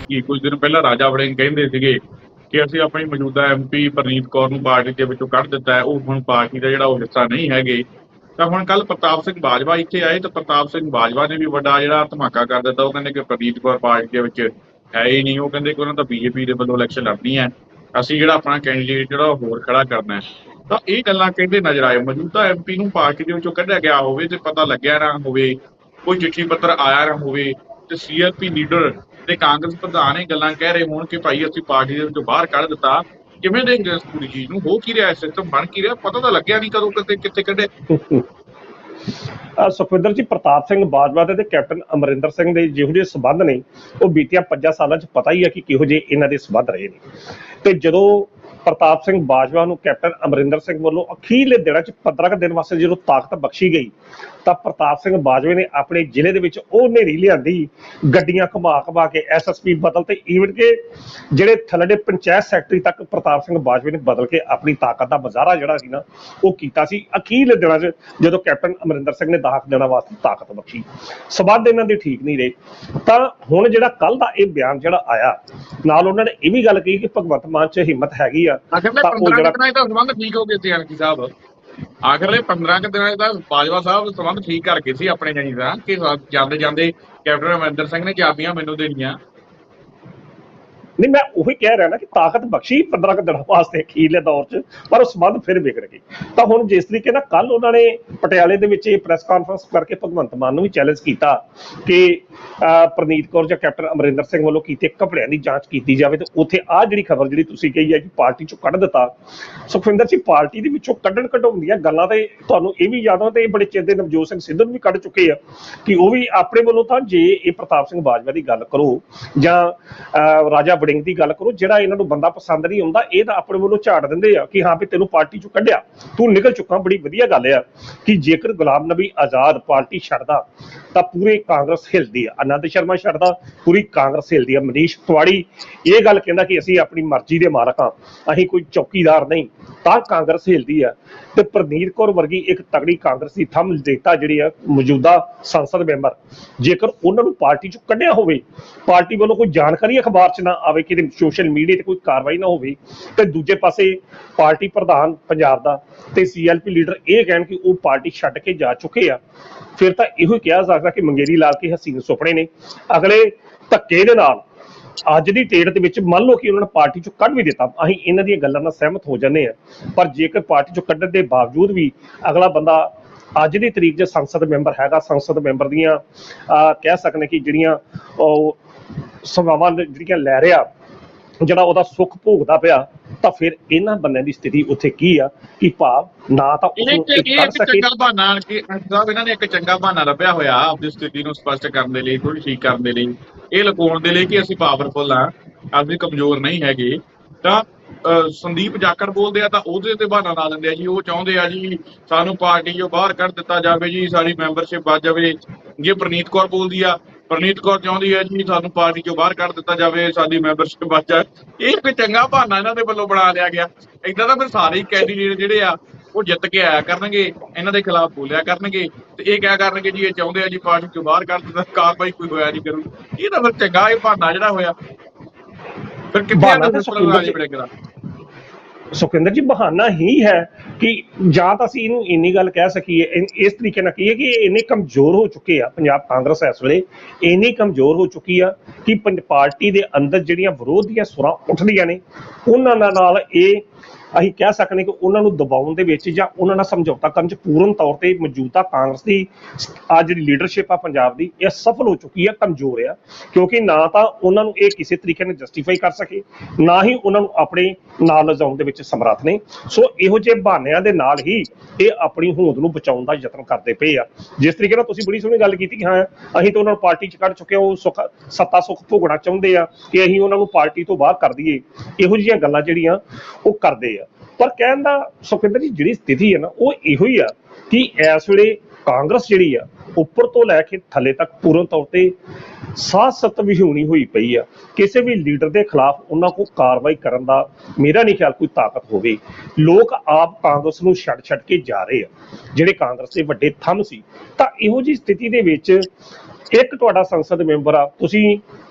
ਸੀਗੀ। ਕੁਝ ਦਿਨ ਪਹਿਲਾਂ ਰਾਜਾ ਵੜਿੰਗ ਕਹਿੰਦੇ ਸੀਗੇ ਕਿ ਅਸੀਂ ਆਪਣੀ ਮੌਜੂਦਾ ਐਮਪੀ ਪ੍ਰਨੀਤ ਕੌਰ ਨੂੰ ਪਾਰਟੀ ਦੇ ਵਿੱਚੋਂ ਕੱਢ ਦਿੱਤਾ ਹੈ, ਉਹ ਹੁਣ ਪਾਰਟੀ ਦਾ ਜਿਹੜਾ ਉਹ ਹਿੱਸਾ ਨਹੀਂ ਹੈਗੇ। ਤਾਂ ਹੁਣ ਕੱਲ ਪ੍ਰਤਾਪ ਸਿੰਘ ਬਾਜਵਾ ਇੱਥੇ ਆਏ ਤਾਂ ਪ੍ਰਤਾਪ ਸਿੰਘ ਬਾਜਵਾ ਨੇ ਵੀ ਵੱਡਾ ਜਿਹੜਾ ਧਮਾਕਾ ਕਰ ਦਿੱਤਾ। ਉਹ ਕਹਿੰਦੇ ਕਿ ਪ੍ਰਨੀਤ ਕੌਰ ਪਾਰਟੀ ਦੇ ਵਿੱਚ ਹੈ ਹੀ ਨਹੀਂ। ਉਹ ਕਹਿੰਦੇ ਕਿ ਉਹਨਾਂ ਦਾ ਬੀਜੇਪੀ ਦੇ ਵੱਲੋਂ ਇਲੈਕਸ਼ਨ ਲੜਨੀ ਹੈ, ਅਸੀਂ ਜਿਹੜਾ ਆਪਣਾ ਕੈਂਡੀਡੇਟ ਜਿਹੜਾ ਉਹ ਹੋਰ ਖੜਾ ਕਰਨਾ ਹੈ। ਤਾਂ ਇਹ ਗੱਲਾਂ ਕਹਿੰਦੇ ਨਜ਼ਰ ਆਏ। ਮੌਜੂਦਾ ਐਮਪੀ ਨੂੰ ਪਾਰਟੀ ਦੇ ਵਿੱਚੋਂ ਕੱਢਿਆ ਗਿਆ ਹੋਵੇ ਤੇ ਪਤਾ ਲੱਗਿਆ ਨਾ ਹੋਵੇ, ਕੋਈ ਚਿੱਠੀ ਪੱਤਰ ਆਇਆ ਨਾ ਹੋਵੇ, ਤੇ ਸੀਐਲਪੀ ਲੀਡਰ ਤੇ ਕਾਂਗਰਸ ਪ੍ਰਧਾਨ ਇਹ ਗੱਲਾਂ ਕਹਿ ਰਹੇ ਹੋਣ ਕਿ ਭਾਈ ਅਸੀਂ ਪਾਰਟੀ ਦੇ ਵਿੱਚੋਂ ਬਾਹਰ ਕੱਢ ਦਿੱਤਾ। ਕਿਵੇਂ ਦੇਖਦੇ ਇਸ ਪੂਰੀ ਚੀਜ਼ ਨੂੰ? ਹੋ ਕੀ ਰਿਹਾ, ਸਿਸਟਮ ਬਣ ਕੀ ਰਿਹਾ? ਪਤਾ ਤਾਂ ਲੱਗਿਆ ਨਹੀਂ ਕਦੋਂ ਕਿੱਥੇ ਕੱਢੇ। ਸੁਖਵਿੰਦਰ ਜੀ, ਪ੍ਰਤਾਪ ਸਿੰਘ ਬਾਜਵਾ ਤੇ ਕੈਪਟਨ ਅਮਰਿੰਦਰ ਸਿੰਘ ਦੇ ਜਿਹੋ ਜਿਹੇ ਸੰਬੰਧ ਨੇ ਉਹ ਬੀਤੀਆਂ 5 ਸਾਲਾਂ 'ਚ ਪਤਾ ਹੀ ਹੈ ਕਿ ਕਿਹੋ ਜਿਹੇ ਇਹਨਾਂ ਦੇ ਸੰਬੰਧ ਰਹੇ ਨੇ। ਤੇ ਜਦੋਂ ਪ੍ਰਤਾਪ ਸਿੰਘ ਬਾਜਵਾ ਨੂੰ ਕੈਪਟਨ ਅਮਰਿੰਦਰ ਸਿੰਘ ਵੱਲੋਂ ਅਖੀਰਲੇ ਦਿਨਾਂ 'ਚ 15 ਦਿਨ ਵਾਸਤੇ ਜਦੋਂ ਤਾਕਤ ਬਖਸ਼ੀ ਗਈ ਤਾਂ ਪ੍ਰਤਾਪ ਸਿੰਘ ਬਾਜਵੇ ਨੇ ਆਪਣੇ ਜ਼ਿਲ੍ਹੇ ਦੇ ਵਿੱਚ ਉਹ ਹਨੇਰੀ ਲਿਆਂਦੀ, ਗੱਡੀਆਂ ਘੁਮਾ ਕੇ ਐਸਐਸਪੀ ਬਦਲ ਤੇ ਈਵਨ ਕਿ ਜਿਹੜੇ ਥੱਲੜੇ ਪੰਚਾਇਤ ਸੈਕਟਰੀ ਤੱਕ ਪ੍ਰਤਾਪ ਸਿੰਘ ਬਾਜਵੇ ਨੇ ਬਦਲ ਕੇ ਆਪਣੀ ਤਾਕਤ ਦਾ ਮੁਜ਼ਾਹਰਾ ਜਿਹੜਾ ਸੀ ਨਾ ਉਹ ਕੀਤਾ ਸੀ ਅਖੀਰਲੇ ਦਿਨਾਂ 'ਚ ਜਦੋਂ ਕੈਪਟਨ ਅਮਰਿੰਦਰ ਸਿੰਘ ਨੇ 10 ਦਿਨਾਂ ਵਾਸਤੇ ਤਾਕਤ ਬਖਸ਼ੀ। ਸਬੰਧ ਇਹਨਾਂ ਦੇ ਠੀਕ ਨਹੀਂ ਰਹੇ। ਤਾਂ ਹੁਣ ਜਿਹੜਾ ਕੱਲ ਦਾ ਇਹ ਬਿਆਨ ਜਿਹੜਾ ਆਇਆ, ਨਾਲ ਉਹਨਾਂ ਨੇ ਇਹ ਵੀ ਗੱਲ ਕਹੀ ਕਿ ਭਗਵੰਤ ਮਾਨ 'ਚ ਹਿੰਮਤ ਹੈਗੀ ਆ। ਆਖਿਰਲੇ 15 ਦਿਨਾਂ ਦਾ ਸੰਬੰਧ ਠੀਕ ਹੋ ਗਏ ਸੀ ਐਨਕੀ ਸਾਹਿਬ। ਆਖਿਰਲੇ 15 ਦਿਨਾਂ ਦਾ ਬਾਜਵਾ ਸਾਹਿਬ ਸੰਬੰਧ ਠੀਕ ਕਰ ਗਏ ਸੀ ਆਪਣੇ ਜਾਨੀ ਦਾ ਕਿ ਜਾਂਦੇ ਜਾਂਦੇ ਕੈਪਟਨ ਅਮਰਿੰਦਰ ਸਿੰਘ ਨੇ ਚਾਬੀਆਂ ਮੈਨੂੰ ਦੇਣੀਆਂ। ਨਹੀਂ, ਮੈਂ ਉਹੀ ਕਹਿ ਰਿਹਾ ਨਾ ਕਿ ਤਾਕਤ ਬਖਸ਼ੀ 15 ਦਿਨਾਂ ਵਾਸਤੇ ਅਖੀਰਲੇ ਦੌਰ 'ਚ, ਪਰ ਉਹ ਸੰਬੰਧ ਫਿਰ ਵਿਗੜ ਗਏ। ਤਾਂ ਹੁਣ ਜਿਸ ਤਰੀਕੇ ਨਾਲ ਕੱਲ ਉਹਨਾਂ ਨੇ ਪਟਿਆਲੇ ਦੇ ਵਿੱਚ ਇਹ ਪ੍ਰੈਸ ਕਾਨਫਰੰਸ ਕਰਕੇ ਭਗਵੰਤ ਮਾਨ ਨੂੰ ਵੀ ਚੈਲੰਜ ਕੀਤਾ ਕਿ ਪ੍ਰਨੀਤ ਕੌਰ ਜਾਂ ਕੈਪਟਨ ਅਮਰਿੰਦਰ ਸਿੰਘ ਵੱਲੋਂ ਕੀਤੇ ਘਪਲਿਆਂ ਦੀ ਜਾਂਚ ਕੀਤੀ ਜਾਵੇ, ਤੇ ਉੱਥੇ ਆਹ ਜਿਹੜੀ ਖਬਰ ਜਿਹੜੀ ਤੁਸੀਂ ਕਹੀ ਹੈ ਕਿ ਪਾਰਟੀ 'ਚੋਂ ਕੱਢ ਦਿੱਤਾ। ਸੁਖਵਿੰਦਰ ਜੀ, ਪਾਰਟੀ ਦੇ ਵਿੱਚੋਂ ਕਢਾਉਣ ਦੀਆਂ ਗੱਲਾਂ ਤੇ ਤੁਹਾਨੂੰ ਇਹ ਵੀ ਯਾਦ ਆ ਤੇ ਬੜੇ ਚਿਰ ਦੇ ਨਵਜੋਤ ਸਿੰਘ ਸਿੱਧੂ ਨੂੰ ਵੀ ਕੱਢ ਚੁੱਕੇ ਆ ਕਿ ਉਹ ਵੀ ਆਪਣੇ ਵੱਲੋਂ ਤਾਂ ਜੇ ਇਹ ਪ੍ਰਤਾਪ ਸਿੰਘ ਬਾਜਵਾ ਦੀ ਗੱਲ ਕਰੋ ਜਾਂ ਰਾਜਾ ਵੜਿੰਗ ਦੀ ਗੱਲ ਕਰੋ, ਜਿਹੜਾ ਇਹਨਾਂ ਨੂੰ ਬੰਦਾ ਪਸੰਦ ਨਹੀਂ ਆਉਂਦਾ ਇਹ ਤਾਂ ਆਪਣੇ ਵੱਲੋਂ ਝਾੜ ਦਿੰਦੇ ਆ ਕਿ ਹਾਂ ਵੀ ਤੈਨੂੰ ਪਾਰਟੀ 'ਚੋਂ ਕੱਢਿਆ, ਤੂੰ ਨਿਕਲ ਚੁੱਕਾ। ਬੜੀ ਵਧੀਆ ਗੱਲ ਆ ਕਿ ਜੇਕਰ ਗੁਲਾਮ ਨਬੀ ਆਜ਼ਾਦ ਪਾਰਟੀ ਛੱਡਦਾ ਤਾਂ ਪੂਰੇ ਕਾਂਗਰਸ ਹਿਲਦੀ ਆ, ਆਨੰਦ ਸ਼ਰਮਾ ਛੱਡਦਾ ਪੂਰੀ ਕਾਂਗਰਸ ਹਿਲਦੀ ਆ, ਮਨੀਸ਼ ਤਿਵਾੜੀ ਇਹ ਗੱਲ ਕਹਿੰਦਾ ਕਿ ਅਸੀਂ ਆਪਣੀ ਮਰਜ਼ੀ ਦੇ ਮਾਲਕ ਹਾਂ, ਅਸੀਂ ਕੋਈ ਚੌਕੀਦਾਰ ਨਹੀਂ, ਤਾਂ ਕਾਂਗਰਸ ਹਿਲਦੀ ਆ। ਤੇ ਪ੍ਰਨੀਤ ਕੌਰ ਵਰਗੀ ਇੱਕ ਤਗੜੀ ਕਾਂਗਰਸ ਦੀ ਥੰਮ ਦੇਤਾ ਜਿਹੜੀ ਆ ਮੌਜੂਦਾ ਸੰਸਦ ਮੈਂਬਰ, ਜੇਕਰ ਉਹਨਾਂ ਨੂੰ ਪਾਰਟੀ 'ਚੋਂ ਕੱਢਿਆ ਹੋਵੇ, ਪਾਰਟੀ ਵੱਲੋਂ ਕੋਈ ਜਾਣਕਾਰੀ ਅਖਬਾਰ 'ਚ ਨਾ ਆਵੇ, ਕਿ ਸੋਸ਼ਲ ਮੀਡੀਆ ਤੇ ਕੋਈ ਕਾਰਵਾਈ ਨਾ ਹੋਵੇ, ਤੇ ਦੂਜੇ ਪਾਸੇ ਪਾਰਟੀ ਪ੍ਰਧਾਨ ਪੰਜਾਬ ਦਾ ਤੇ ਸੀਐਲਪੀ ਲੀਡਰ ਇਹ ਕਹਿਣ ਕਿ ਉਹ ਪਾਰਟੀ ਛੱਡ ਕੇ ਜਾ ਚੁੱਕੇ ਆ, ਫਿਰ ਤਾਂ ਇਹੋ ਕਿਹਾ ਸਕਦਾ ਕਿ ਮੰਗੇਰੀ ਲਾਲ ਕੇ ਹਸੀਨ ਸੁਪਨੇ ਨੇ। ਅਗਲੇ ਧੱਕੇ ਦੇ ਨਾਲ ਅੱਜ ਦੀ ਡੇਟ ਦੇ ਵਿੱਚ ਮੰਨ ਲਓ ਕਿ ਉਹਨਾਂ ਨੇ ਪਾਰਟੀ 'ਚੋਂ ਕੱਢ ਵੀ ਦਿੱਤਾ, ਅਸੀਂ ਇਹਨਾਂ ਦੀਆਂ ਗੱਲਾਂ ਨਾਲ ਸਹਿਮਤ ਹੋ ਜਾਂਦੇ ਆ, ਪਰ ਜੇਕਰ ਪਾਰਟੀ 'ਚੋਂ ਕੱਢਣ ਦੇ ਬਾਵਜੂਦ ਵੀ ਅਗਲਾ ਬੰਦਾ ਅੱਜ ਦੀ ਤਰੀਕ 'ਚ ਸੰਸਦ ਮੈਂਬਰ ਹੈਗਾ, ਸੰਸਦ ਮੈਂਬਰ ਦੀਆਂ ਕਹਿ ਸਕਦੇ ਕਿ ਜਿਹੜੀਆਂ ਉਹ ਸੇਵਾਵਾਂ ਜਿਹੜੀਆਂ ਲੈ ਰਿਹਾ, ਜਿਹੜਾ ਉਹਦਾ ਸੁੱਖ ਭੋਗਦਾ ਪਿਆ, ਤਾਂ ਫਿਰ ਇਹਨਾਂ ਬੰਦਿਆਂ ਦੀ ਸਥਿਤੀ ਉੱਥੇ ਕੀ ਆ ਕਿ ਭਾਵ ਨਾ ਤਾਂ ਚੰਗਾ ਬਹਾਨਾ ਕਿ ਸਾਹਿਬ ਇਹਨਾਂ ਨੇ ਇੱਕ ਚੰਗਾ ਬਹਾਨਾ ਲੱਭਿਆ ਹੋਇਆ ਆਪਣੀ ਸਥਿਤੀ ਨੂੰ ਸਪਸ਼ਟ ਕਰਨ ਦੇ ਲਈ, ਥੋੜੀ ਠੀਕ ਕਰਨ ਦੇ ਲਈ, ਇਹ ਲੁਕਾਉਣ ਦੇ ਲਈ ਕਿ ਅਸੀਂ ਪਾਵਰਫੁਲ ਆ, ਅਸੀਂ ਕਮਜ਼ੋਰ ਨਹੀਂ ਹੈਗੇ। ਤਾਂ ਸੰਦੀਪ ਜਾਖੜ ਬੋਲਦੇ ਆ ਤਾਂ ਉਹਦੇ ਤੇ ਬਹਾਨਾ ਲਾ ਦਿੰਦੇ ਆ ਜੀ, ਉਹ ਚਾਹੁੰਦੇ ਆ ਜੀ ਸਾਨੂੰ ਪਾਰਟੀ ਚੋਂ ਬਾਹਰ ਕੱਢ ਦਿੱਤਾ ਜਾਵੇ ਜੀ, ਸਾਡੀ ਮੈਂਬਰਸ਼ਿਪ ਵੱਧ ਜਾਵੇ। ਜੇ ਪ੍ਰਨੀਤ ਕੌਰ ਬੋਲਦੀ ਆ, ਪ੍ਰਨੀਤ ਕੌਰ ਚਾਹੁੰਦੀ ਹੈ ਜੀ ਸਾਨੂੰ ਪਾਰਟੀ ਚੋਂ ਬਾਹਰ ਕੱਢ ਦਿੱਤਾ ਜਾਵੇ, ਸਾਡੀ ਮੈਂਬਰਸ਼ਿਪ ਵੱਧ ਜਾਵੇ। ਇਹ ਇੱਕ ਚੰਗਾ ਬਹਾਨਾ ਇਹਨਾਂ ਦੇ ਵੱਲੋਂ ਬਣਾ ਲਿਆ ਗਿਆ। ਏਦਾਂ ਤਾਂ ਫਿਰ ਸਾਰੇ ਕੈਂਡੀਡੇਟ ਜਿਹੜੇ ਆ ਉਹ ਜਿੱਤ ਕੇ ਆਇਆ ਕਰਨਗੇ, ਇਹਨਾਂ ਦੇ ਖਿਲਾਫ ਬੋਲਿਆ ਕਰਨਗੇ ਤੇ ਇਹ ਕਿਹਾ ਕਰਨਗੇ ਜੀ ਇਹ ਚਾਹੁੰਦੇ ਆ ਜੀ ਪਾਰਟੀ ਚੋਂ ਬਾਹਰ ਕੱਢ ਦਿੱਤਾ, ਕਾਰਵਾਈ ਕੋਈ ਹੋਇਆ ਨਹੀਂ ਕਰੂ। ਇਹ ਤਾਂ ਫਿਰ ਚੰਗਾ ਇਹ ਬਹਾਨਾ ਜਿਹੜਾ ਹੋਇਆ। ਫਿਰ ਕਿੱਥੇ ਸੁਖਿੰਦਰ ਜੀ, ਬਹਾਨਾ ਹੀ ਹੈ ਕਿ ਜਾਂ ਤਾਂ ਅਸੀਂ ਇਹਨੂੰ ਇੰਨੀ ਗੱਲ ਕਹਿ ਸਕੀਏ, ਇਸ ਤਰੀਕੇ ਨਾਲ ਕਹੀਏ ਕਿ ਇੰਨੇ ਕਮਜ਼ੋਰ ਹੋ ਚੁੱਕੇ ਆ ਪੰਜਾਬ ਕਾਂਗਰਸ ਇਸ ਵੇਲੇ, ਇੰਨੀ ਕਮਜ਼ੋਰ ਹੋ ਚੁੱਕੀ ਆ ਕਿ ਪਾਰਟੀ ਦੇ ਅੰਦਰ ਜਿਹੜੀਆਂ ਵਿਰੋਧ ਦੀਆਂ ਸੁਰਾਂ ਉੱਠਦੀਆਂ ਨੇ ਉਹਨਾਂ ਨਾਲ ਇਹ ਅਸੀਂ ਕਹਿ ਸਕਦੇ ਕਿ ਉਹਨਾਂ ਨੂੰ ਦਬਾਉਣ ਦੇ ਵਿੱਚ ਜਾਂ ਉਹਨਾਂ ਨਾਲ ਸਮਝੌਤਾ ਕਰਨ 'ਚ ਪੂਰਨ ਤੌਰ ਤੇ ਮੌਜੂਦਾ ਕਾਂਗਰਸ ਦੀ ਆ ਜਿਹੜੀ ਲੀਡਰਸ਼ਿਪ ਆ ਪੰਜਾਬ ਦੀ ਇਹ ਸਫਲ ਹੋ ਚੁੱਕੀ ਆ, ਕਮਜ਼ੋਰ ਆ, ਕਿਉਂਕਿ ਨਾ ਤਾਂ ਉਹਨਾਂ ਨੂੰ ਇਹ ਕਿਸੇ ਤਰੀਕੇ ਨਾਲ ਜਸਟੀਫਾਈ ਕਰ ਸਕੇ, ਨਾ ਹੀ ਉਹਨਾਂ ਨੂੰ ਆਪਣੇ ਨਾਲ ਲਿਜਾਉਣ ਦੇ ਵਿੱਚ ਸਮਰੱਥ ਨੇ। ਸੋ ਇਹੋ ਜਿਹੇ ਬਹਾਨਿਆਂ ਦੇ ਨਾਲ ਹੀ ਇਹ ਆਪਣੀ ਹੋਂਦ ਨੂੰ ਬਚਾਉਣ ਦਾ ਯਤਨ ਕਰਦੇ ਪਏ ਆ। ਜਿਸ ਤਰੀਕੇ ਨਾਲ ਤੁਸੀਂ ਬੜੀ ਸੋਹਣੀ ਗੱਲ ਕੀਤੀ ਕਿ ਹਾਂ ਅਸੀਂ ਤਾਂ ਉਹਨਾਂ ਨੂੰ ਪਾਰਟੀ 'ਚ ਕੱਢ ਚੁੱਕੇ, ਉਹ ਸੱਤਾ ਸੁੱਖ ਭੋਗਣਾ ਚਾਹੁੰਦੇ ਆ ਕਿ ਅਸੀਂ ਉਹਨਾਂ ਨੂੰ ਪਾਰਟੀ ਤੋਂ ਬਾਹਰ ਕਰ ਦਈਏ, ਇਹੋ ਜਿਹੀਆਂ ਗੱਲਾਂ ਜਿਹੜੀਆਂ ਉਹ ਕਰਦੇ ਆ। ਪਰ ਕਹਿਣ ਦਾ ਸੁਖਿੰਦਰ ਜੀ ਜਿਹੜੀ ਸਥਿਤੀ ਹੈ ਨਾ ਉਹ ਇਹੋ ਹੀ ਆ ਕਿ ਇਸ ਵੇਲੇ ਕਾਂਗਰਸ ਜਿਹੜੀ ਆ ਉੱਪਰ ਤੋਂ ਲੈ ਕੇ ਥੱਲੇ ਤੱਕ ਪੂਰਨ ਤੌਰ ਤੇ ਸਾਹਸਤ ਵਿਹੂਣੀ ਹੋਈ ਪਈ ਆ। ਕਿਸੇ ਵੀ ਲੀਡਰ ਦੇ ਖਿਲਾਫ ਉਹਨਾਂ ਕੋਲ ਕਾਰਵਾਈ ਕਰਨ ਦਾ ਮੇਰਾ ਨਹੀਂ ਖਿਆਲ ਕੋਈ ਤਾਕਤ ਹੋਵੇ। ਲੋਕ ਆਪ ਕਾਂਗਰਸ ਨੂੰ ਛੱਡ ਕੇ ਜਾ ਰਹੇ ਆ, ਜਿਹੜੇ ਕਾਂਗਰਸ ਦੇ ਵੱਡੇ ਥੰਮ ਸੀ। ਤਾਂ ਇਹੋ ਜਿਹੀ ਸਥਿਤੀ ਦੇ ਵਿੱਚ ਇੱਕ ਤੁਹਾਡਾ ਸੰਸਦ ਮੈਂਬਰ ਆ, ਤੁਸੀਂ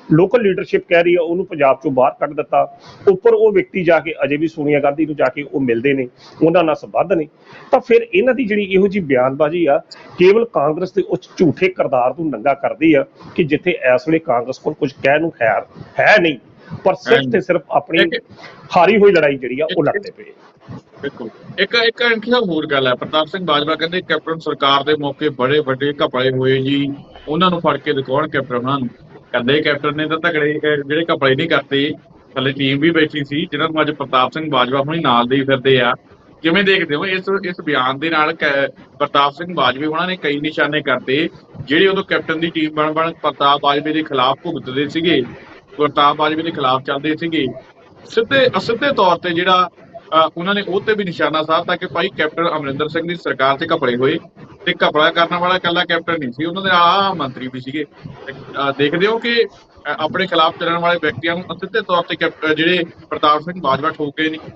ਲੋਕਲ ਲੀਡਰਸ਼ਿਪ ਕਹਿ ਰਹੀ ਹੈ ਉਹਨੂੰ ਪੰਜਾਬ ਚੋਂ ਬਾਹਰ ਕੱਢ ਦਿੱਤਾ। ਉੱਪਰ ਉਹ ਵਿਅਕਤੀ ਜਾ ਕੇ ਅਜੇ ਵੀ ਸੋਨੀਆ ਗਾਂਧੀ ਨੂੰ ਜਾ ਕੇ ਉਹ ਮਿਲਦੇ ਨੇ, ਉਹਨਾਂ ਨਾਲ ਸੰਬੰਧ ਨੇ। ਤਾਂ ਫਿਰ ਇਹਨਾਂ ਦੀ ਜਿਹੜੀ ਇਹੋ ਜਿਹੀ ਬਿਆਨਬਾਜ਼ੀ ਆ ਕੇਵਲ ਕਾਂਗਰਸ ਦੇ ਉਸ ਝੂਠੇ ਕਿਰਦਾਰ ਨੂੰ ਨੰਗਾ ਕਰਦੀ ਆ ਕਿ ਜਿੱਥੇ ਇਸ ਵੇਲੇ ਕਾਂਗਰਸ ਕੋਲ ਕੁਝ ਕਹਿਣ ਨੂੰ ਹੈ ਨਹੀਂ, ਪਰ ਸਿਰਫ ਤੇ ਸਿਰਫ ਆਪਣੀ ਹਾਰੀ ਹੋਈ ਲੜਾਈ ਜਿਹੜੀ ਆ ਉਹ ਲੜਦੇ ਪਏ। ਬਿਲਕੁਲ। ਇੱਕ ਹੋਰ ਗੱਲ ਹੈ, ਪ੍ਰਤਾਪ ਸਿੰਘ ਬਾਜਵਾ ਕਹਿੰਦੇ ਕੈਪਟਨ ਸਰਕਾਰ ਦੇ ਮੌਕੇ ਬੜੇ ਵੱਡੇ ਘਪਲੇ ਹੋਏ ਜੀ, ਉਹਨਾਂ ਨੂੰ ਫੜ ਕੇ ਦਿਖਾਉਣ ਕੈਪਟਨ ਉਹਨਾਂ ਨੂੰ। ਕਹਿੰਦੇ ਕੈਪਟਨ ਨੇ ਤਾਂ ਤਗੜੇ ਜਿਹੜੇ ਘਪਲੇ ਨਹੀਂ ਕਰਤੇ, ਥੱਲੇ ਟੀਮ ਵੀ ਬੈਠੀ ਸੀ ਜਿਹਨਾਂ ਨੂੰ ਅੱਜ ਪ੍ਰਤਾਪ ਸਿੰਘ ਬਾਜਵਾ ਹੁਣੀ ਨਾਲ ਦੇ ਫਿਰਦੇ ਆ। ਕਿਵੇਂ ਦੇਖਦੇ ਹੋ ਇਸ ਬਿਆਨ ਦੇ ਨਾਲ ਪ੍ਰਤਾਪ ਸਿੰਘ ਬਾਜਵੇ ਉਹਨਾਂ ਨੇ ਕਈ ਨਿਸ਼ਾਨੇ ਕਰਤੇ ਜਿਹੜੇ ਉਦੋਂ ਕੈਪਟਨ ਦੀ ਟੀਮ ਬਣ ਪ੍ਰਤਾਪ ਬਾਜਵੇ ਦੇ ਖਿਲਾਫ ਭੁਗਤਦੇ ਸੀਗੇ, ਪ੍ਰਤਾਪ ਬਾਜਵੇ ਦੇ ਖਿਲਾਫ ਚੱਲਦੇ ਸੀਗੇ। ਸਿੱਧੇ ਤੌਰ ਤੇ ਜਿਹੜਾ ਉਹਨਾਂ ਨੇ ਉਹ ਤੇ ਵੀ ਨਿਸ਼ਾਨਾ ਸਾਧਤਾ ਕਿ ਭਾਈ ਕੈਪਟਨ ਅਮਰਿੰਦਰ ਸਿੰਘ ਦੀ ਸਰਕਾਰ 'ਚ ਘਪਲੇ ਹੋਏ, ਤੇ ਘਪਲਾ ਕਰਨ ਵਾਲਾ ਇਕੱਲਾ ਕੈਪਟਨ ਨਹੀਂ ਸੀ, ਉਹਨਾਂ ਦੇ ਮੰਤਰੀ ਵੀ ਸੀਗੇ। ਦੇਖਦੇ ਹੋ ਕਿ ਆਪਣੇ ਖਿਲਾਫ ਚੱਲਣ ਵਾਲੇ ਵਿਅਕਤੀਆਂ ਨੂੰ ਸਿੱਧੇ ਤੌਰ ਤੇ ਜਿਹੜੇ ਪ੍ਰਤਾਪ ਸਿੰਘ ਬਾਜਵਾ ਠੋਕ ਗਏ ਨੇ।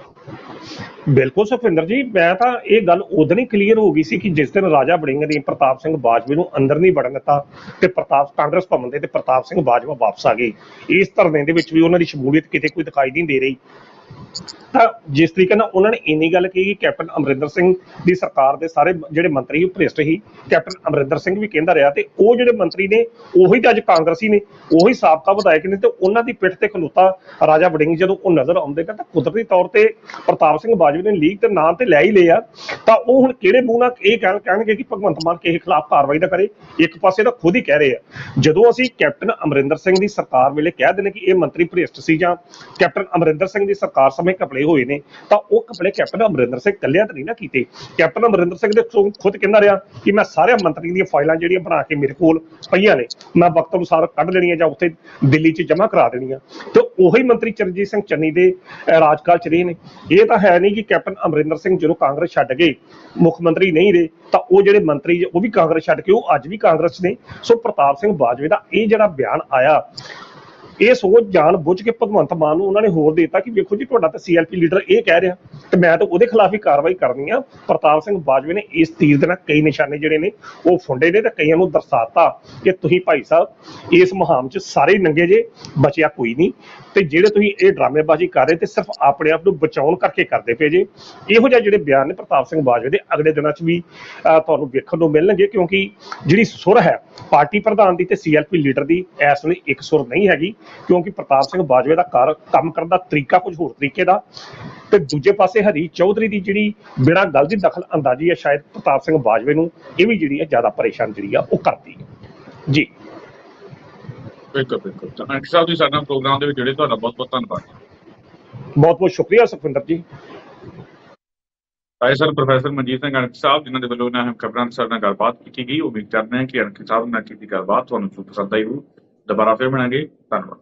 ਬਿਲਕੁਲ ਸੁਖਵਿੰਦਰ ਜੀ, ਮੈਂ ਤਾਂ ਇਹ ਗੱਲ ਉਦੋਂ ਹੀ ਕਲੀਅਰ ਹੋ ਗਈ ਸੀ ਕਿ ਜਿਸ ਦਿਨ ਰਾਜਾ ਵੜਿੰਗ ਨੇ ਪ੍ਰਤਾਪ ਸਿੰਘ ਬਾਜਵੇ ਨੂੰ ਅੰਦਰ ਨਹੀਂ ਵੜਨ ਦਿੱਤਾ ਤੇ ਕਾਂਗਰਸ ਭਵਨ ਦੇ ਤੇ ਪ੍ਰਤਾਪ ਸਿੰਘ ਬਾਜਵਾ ਵਾਪਸ ਆ ਗਏ। ਇਸ ਧਰਨੇ ਦੇ ਵਿੱਚ ਵੀ ਉਹਨਾਂ ਦੀ ਸ਼ਮੂਲੀਅਤ ਕਿਤੇ ਕੋਈ ਦਿਖਾਈ ਨਹੀਂ ਦੇ ਰਹੀ। ਤਾਂ ਜਿਸ ਤਰੀਕੇ ਨਾਲ ਉਹਨਾਂ ਨੇ ਇੰਨੀ ਗੱਲ ਕਹੀ ਕਿ ਕੈਪਟਨ ਅਮਰਿੰਦਰ ਸਿੰਘ ਦੀ ਸਰਕਾਰ ਦੇ ਸਾਰੇ ਜਿਹੜੇ ਮੰਤਰੀ ਉਹ ਭ੍ਰਿਸ਼ਟ ਸੀ, ਕੈਪਟਨ ਅਮਰਿੰਦਰ ਸਿੰਘ ਵੀ ਕਹਿੰਦਾ ਰਿਹਾ, ਤੇ ਉਹ ਜਿਹੜੇ ਮੰਤਰੀ ਨੇ ਉਹੀ ਤਾਂ ਅੱਜ ਕਾਂਗਰਸੀ ਨੇ, ਉਹੀ ਸਾਬਕਾ ਵਿਧਾਇਕ ਨੇ, ਤੇ ਉਹਨਾਂ ਦੀ ਪਿੱਠ ਤੇ ਖਲੋਤਾ ਰਾਜਾ ਵੜਿੰਗ ਜਦੋਂ ਉਹ ਨਜ਼ਰ ਆਉਂਦੇ ਤਾਂ ਕੁਦਰਤੀ ਤੌਰ ਤੇ ਪ੍ਰਤਾਪ ਸਿੰਘ ਬਾਜਵੇ ਨੇ ਲੀਕ ਦੇ ਨਾਂ ਤੇ ਲੈ ਹੀ ਲਿਆ। ਤਾਂ ਉਹ ਹੁਣ ਕਿਹੜੇ ਮੂੰਹ ਨਾਲ ਇਹ ਕਹਿਣਗੇ ਕਿ ਭਗਵੰਤ ਮਾਨ ਕਿਸੇ ਖਿਲਾਫ ਕਾਰਵਾਈ ਨਾ ਕਰੇ? ਇੱਕ ਪਾਸੇ ਤਾਂ ਖੁਦ ਹੀ ਕਹਿ ਰਹੇ ਆ, ਜਦੋਂ ਅਸੀਂ ਕੈਪਟਨ ਅਮਰਿੰਦਰ ਸਿੰਘ ਦੀ ਸਰਕਾਰ ਵੇਲੇ ਕਹਿ ਦਿੰਦੇ ਕਿ ਇਹ ਮੰਤਰੀ ਭ੍ਰਿਸ਼ਟ ਸੀ ਜਾਂ ਕੈਪਟਨ ਅਮਰਿੰਦਰ ਸਿੰਘ ਦੀ ਸਰਕਾਰ ਸਮੇਂ ਘਪਲੇ ਹੋਏ ਨੇ, ਤਾਂ ਉਹ ਘਪਲੇ ਕੈਪਟਨ ਅਮਰਿੰਦਰ ਸਿੰਘ ਇਕੱਲਿਆਂ ਤਾਂ ਨਹੀਂ ਨਾ ਕੀਤੇ। ਕੈਪਟਨ ਅਮਰਿੰਦਰ ਸਿੰਘ ਦੇ ਖੁਦ ਕਹਿੰਦਾ ਰਿਹਾ ਕਿ ਮੈਂ ਸਾਰੇ ਮੰਤਰੀਆਂ ਦੀਆਂ ਫਾਈਲਾਂ ਜਿਹੜੀਆਂ ਬਣਾ ਕੇ ਮੇਰੇ ਕੋਲ ਪਈਆਂ ਨੇ ਮੈਂ ਵਕਤ ਅਨੁਸਾਰ ਕੱਢ ਲੈਣੀਆਂ ਜਾਂ ਉੱਥੇ ਦਿੱਲੀ 'ਚ ਜਮ੍ਹਾਂ ਕਰਾ ਦੇਣੀਆਂ, ਤੇ ਉਹੀ ਮੰਤਰੀ ਚਰਨਜੀਤ ਸਿੰਘ ਚੰਨੀ ਦੇ ਰਾਜਕਾਲ 'ਚ ਰਹੇ ਨੇ। ਇਹ ਤਾਂ ਹੈ ਨਹੀਂ ਕਿ ਕੈਪਟਨ ਅਮਰਿੰਦਰ ਸਿੰਘ ਜਦੋਂ ਕਾਂਗਰਸ ਛੱਡ ਗਏ ਮੁੱਖ ਮੰਤਰੀ ਨਹੀਂ ਰਹੇ, ਤਾਂ ਉਹ ਜਿਹੜੇ ਮੰਤਰੀ ਉਹ ਵੀ ਕਾਂਗਰਸ ਛੱਡ ਕੇ ਉਹ ਅੱਜ ਵੀ ਕਾਂਗਰਸ ਨੇ। ਸੋ ਪ੍ਰਤਾਪ ਸਿੰਘ ਬਾਜਵੇ ਦਾ ਇਹ ਜਿਹੜਾ ਬਿਆਨ ਆਇਆ, ਇਹ ਸੋਚ ਜਾਣ ਬੁੱਝ ਕੇ ਭਗਵੰਤ ਮਾਨ ਨੂੰ ਉਹਨਾਂ ਨੇ ਹੋਰ ਦੇਤਾ ਕਿ ਵੇਖੋ ਜੀ ਤੁਹਾਡਾ ਤਾਂ CLP ਲੀਡਰ ਇਹ ਕਹਿ ਰਿਹਾ ਤੇ ਮੈਂ ਤਾਂ ਉਹਦੇ ਖਿਲਾਫ ਹੀ ਕਾਰਵਾਈ ਕਰਨੀ ਆ। ਪ੍ਰਤਾਪ ਸਿੰਘ ਬਾਜਵੇ ਨੇ ਇਸ ਤੀਰ ਦੇ ਨਾਲ ਕਈ ਨਿਸ਼ਾਨੇ ਜਿਹੜੇ ਨੇ ਉਹ ਫੁੰਡੇ ਨੇ ਤੇ ਕਈਆਂ ਨੂੰ ਦਰਸਾਤਾ ਕਿ ਤੁਸੀਂ ਭਾਈ ਸਾਹਿਬ ਇਸ ਮੁਹਿੰਮ 'ਚ ਸਾਰੇ ਨੰਗੇ ਜੇ, ਬਚਿਆ ਕੋਈ ਨਹੀਂ, ਤੇ ਜਿਹੜੇ ਤੁਸੀਂ ਇਹ ਡਰਾਮੇਬਾਜ਼ੀ ਕਰ ਰਹੇ ਤੇ ਸਿਰਫ ਆਪਣੇ ਆਪ ਨੂੰ ਬਚਾਉਣ ਕਰਕੇ ਕਰਦੇ ਪਏ ਜੇ। ਇਹੋ ਜਿਹੇ ਜਿਹੜੇ ਬਿਆਨ ਨੇ ਪ੍ਰਤਾਪ ਸਿੰਘ ਬਾਜਵੇ ਦੇ ਅਗਲੇ ਦਿਨਾਂ 'ਚ ਵੀ ਤੁਹਾਨੂੰ ਵੇਖਣ ਨੂੰ ਮਿਲਣਗੇ, ਕਿਉਂਕਿ ਜਿਹੜੀ ਸੁਰ ਹੈ ਪਾਰਟੀ ਪ੍ਰਧਾਨ ਦੀ ਤੇ CLP ਲੀਡਰ ਦੀ ਇਸ ਵੇਲੇ ਇੱਕ ਸੁਰ ਨਹੀਂ ਹੈਗੀ, ਕਿਉਂਕਿ ਪ੍ਰਤਾਪ ਸਿੰਘ ਬਾਜਵੇ ਦਾ ਕੰਮ ਕਰਨ ਦਾ ਤਰੀਕਾ ਕੁਝ ਹੋਰ ਤਰੀਕੇ ਦਾ, ਤੇ ਦੂਜੇ ਪਾਸੇ ਹਰੀ ਚੌਧਰੀ ਦੀ ਜਿਹੜੀ ਬਿਨਾਂ ਗੱਲ ਦੀ ਦਖਲ ਅੰਦਾਜ਼ੀ ਹੈ ਸ਼ਾਇਦ ਪ੍ਰਤਾਪ ਸਿੰਘ ਬਾਜਵੇ ਨੂੰ ਇਹ ਵੀ ਜਿਹੜੀ ਹੈ ਜ਼ਿਆਦਾ ਪਰੇਸ਼ਾਨ ਜਿਹੜੀ ਆ ਉਹ ਕਰਦੀ ਹੈ ਜੀ। ਬਿਲਕੁਲ ਬਿਲਕੁਲ। ਤਾਂ ਅੰਕਿਤ ਸਾਹਿਬ ਜੀ ਸਾਡੇ ਨਾਲ ਪ੍ਰੋਗਰਾਮ ਦੇ ਵਿੱਚ ਜੁੜੇ, ਤੁਹਾਡਾ ਬਹੁਤ ਬਹੁਤ ਧੰਨਵਾਦ। ਬਹੁਤ ਬਹੁਤ ਸ਼ੁਕਰੀਆ ਸੁਖਵਿੰਦਰ ਜੀ। ਸਰ ਪ੍ਰੋਫੈਸਰ ਮਨਜੀਤ ਸਿੰਘ ਅੰਕਿਤ ਸਾਹਿਬ ਜਿਨ੍ਹਾਂ ਦੇ ਵੱਲੋਂ ਅਹਿਮ ਖਬਰਾਂ ਸਾਡੇ ਨਾਲ ਗੱਲਬਾਤ ਕੀਤੀ ਗਈ। ਉਮੀਦ ਕਰਦੇ ਹਾਂ ਕਿ ਅੰਕਿਤ ਸਾਹਿਬ ਨਾਲ ਕੀਤੀ ਗੱਲਬਾਤ ਤੁਹਾਨੂੰ ਪਸੰਦ ਆਈ ਹੋ। ਦੁਬਾਰਾ ਫਿਰ ਮਿਲਾਂਗੇ। ਧੰਨਵਾਦ।